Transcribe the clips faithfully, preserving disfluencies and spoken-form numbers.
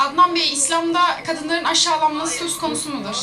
Adnan Bey, İslam'da kadınların aşağılanması söz konusu mudur?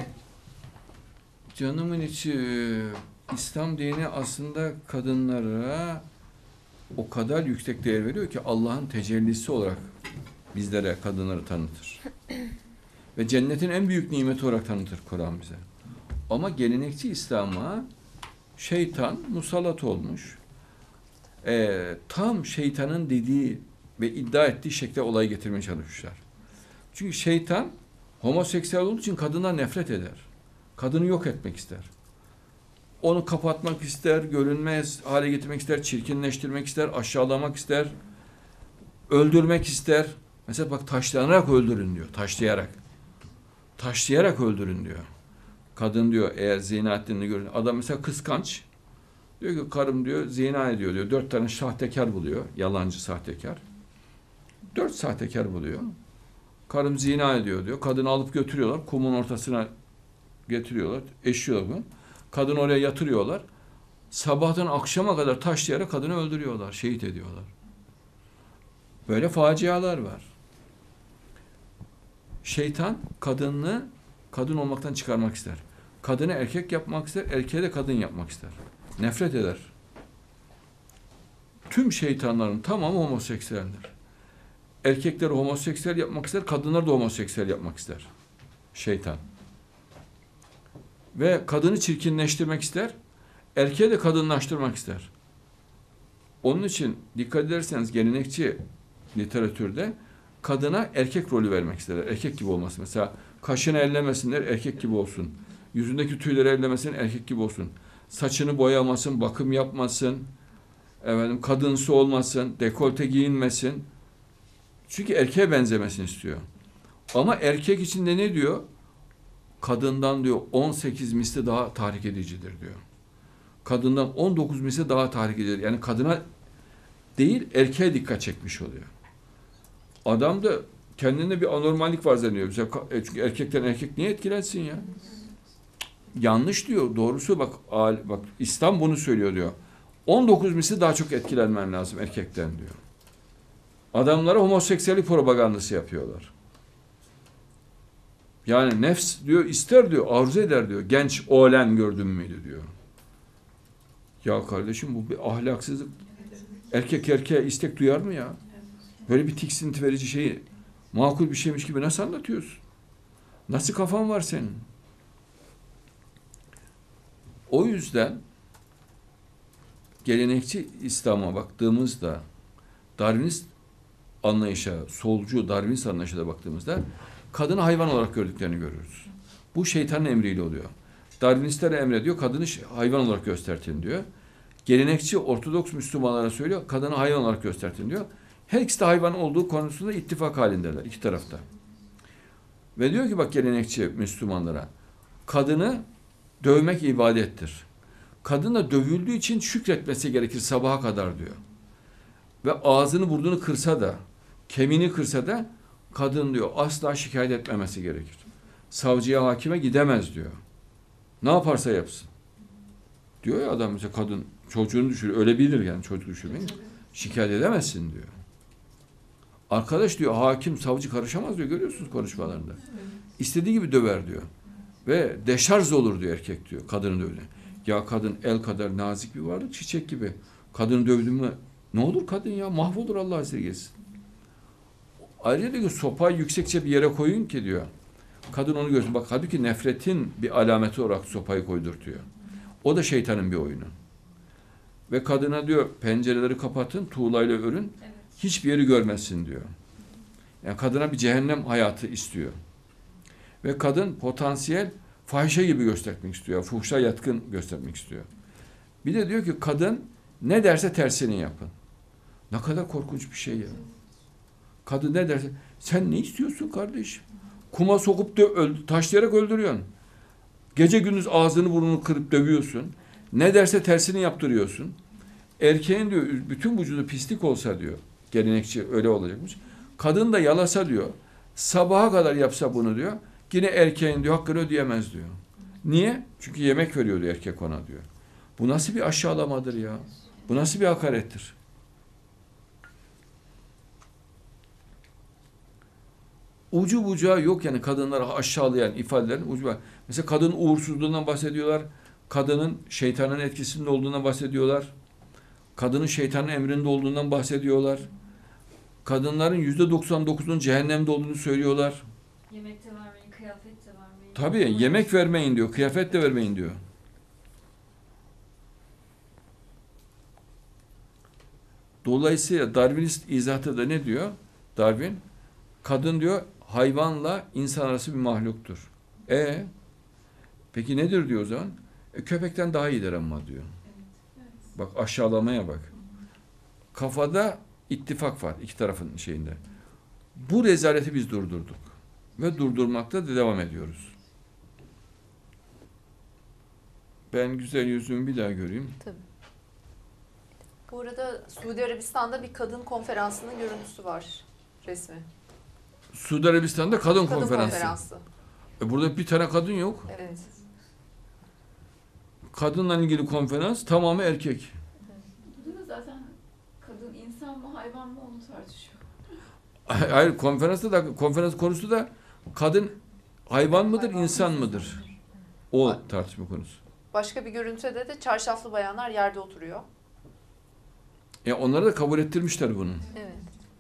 Canımın içi, İslam dini aslında kadınlara o kadar yüksek değer veriyor ki Allah'ın tecellisi olarak bizlere kadınları tanıtır. Ve cennetin en büyük nimeti olarak tanıtır Kur'an bize. Ama gelenekçi İslam'a şeytan musallat olmuş. Ee, tam şeytanın dediği ve iddia ettiği şekilde olay getirmeye çalışmışlar. Çünkü şeytan homoseksüel olduğu için kadından nefret eder. Kadını yok etmek ister. Onu kapatmak ister, görünmez hale getirmek ister, çirkinleştirmek ister, aşağılamak ister, öldürmek ister. Mesela bak taşlanarak öldürün diyor, taşlayarak. Taşlayarak öldürün diyor. Kadın diyor eğer zina ettiğini görün. Adam mesela kıskanç. Diyor ki karım diyor zina ediyor diyor. Dört tane sahtekar buluyor. Yalancı sahtekar. Dört sahtekar buluyor. Karım zina ediyor diyor. Kadını alıp götürüyorlar. Kumun ortasına getiriyorlar. Eşiyorlar bunu. Kadını oraya yatırıyorlar. Sabahtan akşama kadar taşlayarak kadını öldürüyorlar. Şehit ediyorlar. Böyle facialar var. Şeytan kadını kadın olmaktan çıkarmak ister. Kadını erkek yapmak ister. Erkeğe de kadın yapmak ister. Nefret eder. Tüm şeytanların tamamı homoseksüeldir. Erkekleri homoseksüel yapmak ister. Kadınları da homoseksüel yapmak ister. Şeytan. Ve kadını çirkinleştirmek ister. Erkeği de kadınlaştırmak ister. Onun için dikkat ederseniz gelenekçi literatürde kadına erkek rolü vermek isterler. Erkek gibi olması. Mesela kaşını ellemesinler, erkek gibi olsun. Yüzündeki tüyleri ellemesin, erkek gibi olsun. Saçını boyamasın, bakım yapmasın. Efendim, kadınsı olmasın, dekolte giyinmesin. Çünkü erkeğe benzemesini istiyor. Ama erkek için de ne diyor? Kadından diyor on sekiz misli daha tahrik edicidir diyor. Kadından on dokuz misli daha tahrik edicidir. Yani kadına değil erkeğe dikkat çekmiş oluyor. Adam da kendinde bir anormallik var zannediyor. Mesela, çünkü erkekten erkek niye etkilensin ya? Yanlış diyor. Doğrusu bak, bak İslam bunu söylüyor diyor. on dokuz misli daha çok etkilenmen lazım erkekten diyor. Adamlara homoseksüellik propagandası yapıyorlar. Yani nefs diyor ister diyor, arzu eder diyor. Genç oğlan gördün müydü diyor. Ya kardeşim bu bir ahlaksızlık. Erkek erkeğe istek duyar mı ya? Böyle bir tiksinti verici şeyi makul bir şeymiş gibi nasıl anlatıyorsun? Nasıl kafan var senin? O yüzden gelenekçi İslam'a baktığımızda Darwinist anlayışa, solcu Darwinist anlayışa baktığımızda kadını hayvan olarak gördüklerini görürüz. Bu şeytanın emriyle oluyor. Darwinistlere emrediyor, kadını hayvan olarak göstertin diyor. Gelenekçi Ortodoks Müslümanlara söylüyor, kadını hayvan olarak göstertin diyor. Her ikisi de hayvan olduğu konusunda ittifak halindeler iki tarafta. Ve diyor ki bak gelenekçi Müslümanlara, kadını dövmek ibadettir. Kadın da dövüldüğü için şükretmesi gerekir sabaha kadar diyor. Ve ağzını burnunu kırsa da, kemiğini kırsa da kadın diyor asla şikayet etmemesi gerekir. Savcıya, hakime gidemez diyor. Ne yaparsa yapsın. Diyor ya adam mesela kadın çocuğunu düşürüyor. Öyle bilir yani çocuk düşürmeyi. Şikayet edemezsin diyor. Arkadaş diyor hakim, savcı karışamaz diyor. Görüyorsunuz konuşmalarında. İstediği gibi döver diyor. Ve deşarj olur diyor erkek diyor. Kadını dövdü. Ya kadın el kadar nazik bir varlık, çiçek gibi. Kadını dövdün mü ne olur kadın ya? Mahvolur Allah esirgesin. Ayrıca diyor sopayı yüksekçe bir yere koyun ki diyor. Kadın onu görsün. Bak halbuki nefretin bir alameti olarak sopayı koydurtuyor. O da şeytanın bir oyunu. Ve kadına diyor pencereleri kapatın, tuğlayla örün. Evet. Hiçbir yeri görmezsin diyor. Yani kadına bir cehennem hayatı istiyor. Ve kadın potansiyel fahişe gibi göstermek istiyor. Fuhşa yatkın göstermek istiyor. Bir de diyor ki kadın ne derse tersini yapın. Ne kadar korkunç bir şey ya. Kadın ne derse sen ne istiyorsun kardeşim? Kuma sokup da öldü, taşlayarak öldürüyorsun. Gece gündüz ağzını burnunu kırıp dövüyorsun. Ne derse tersini yaptırıyorsun. Erkeğin diyor bütün vücudu pislik olsa diyor. Gelenekçi öyle olacakmış. Kadın da yalasa diyor. Sabaha kadar yapsa bunu diyor. Yine erkeğin diyor hakkını ödeyemez diyor. Niye? Çünkü yemek veriyor diyor erkek ona diyor. Bu nasıl bir aşağılamadır ya? Bu nasıl bir hakarettir? ucu bucağı yok yani kadınları aşağılayan ifadelerin ucu bucağı. Mesela kadının uğursuzluğundan bahsediyorlar. Kadının şeytanın etkisinde olduğundan bahsediyorlar. Kadının şeytanın emrinde olduğundan bahsediyorlar. Kadınların yüzde doksan dokuzunun cehennemde olduğunu söylüyorlar. Yemek de vermeyin, kıyafet de vermeyin. Tabii yemek vermeyin diyor, kıyafet de vermeyin diyor. Dolayısıyla Darwinist izahı da ne diyor? Darwin, kadın diyor hayvanla insan arası bir mahluktur. E peki nedir diyor o zaman? E, köpekten daha iyidir ama diyor. Bak aşağılamaya bak. Kafada ittifak var iki tarafın şeyinde. Bu rezaleti biz durdurduk. Ve durdurmakta da devam ediyoruz. Ben güzel yüzümü bir daha göreyim. Tabii. Bu arada Suudi Arabistan'da bir kadın konferansının görüntüsü var, resmi. Suudi Arabistan'da kadın, Kadın konferansı. konferansı. E burada bir tane kadın yok. Evet. Kadınla ilgili konferans tamamı erkek. Burada da zaten kadın insan mı hayvan mı onu tartışıyor. Hayır konferansta da konferans konusu da kadın hayvan mıdır, Hayvan insan mı, mıdır? O tartışma konusu. Başka bir görüntüde de çarşaflı bayanlar yerde oturuyor. Ya onları da kabul ettirmişler bunu. Evet.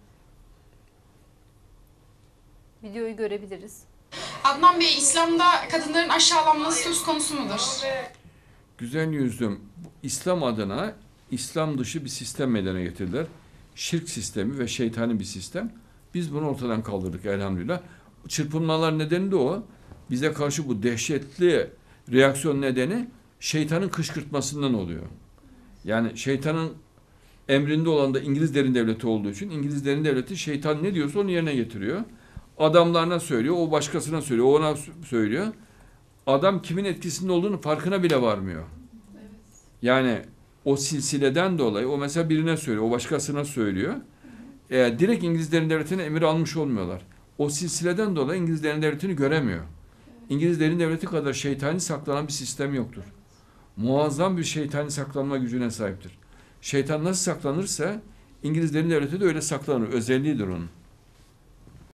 Videoyu görebiliriz. Adnan Bey, İslam'da kadınların aşağılanması söz konusu mudur? Güzel yüzlüm, İslam adına İslam dışı bir sistem meydana getirdiler. Şirk sistemi ve şeytani bir sistem. Biz bunu ortadan kaldırdık elhamdülillah. Çırpınmalar nedeni de o. Bize karşı bu dehşetli reaksiyon nedeni şeytanın kışkırtmasından oluyor. Yani şeytanın emrinde olan da İngiliz derin devleti olduğu için İngiliz derin devleti şeytan ne diyorsa onu yerine getiriyor. Adamlarına söylüyor, o başkasına söylüyor, o ona söylüyor. Adam kimin etkisinde olduğunu farkına bile varmıyor. Evet. Yani o silsileden dolayı o mesela birine söylüyor, o başkasına söylüyor. E, direkt İngiliz derin devletine emir almış olmuyorlar. O silsileden dolayı İngiliz derin devletini göremiyor. İngiliz derin devleti kadar şeytani saklanan bir sistem yoktur. Muazzam bir şeytani saklanma gücüne sahiptir. Şeytan nasıl saklanırsa İngiliz derin devleti de öyle saklanır. Özelliğidir onun.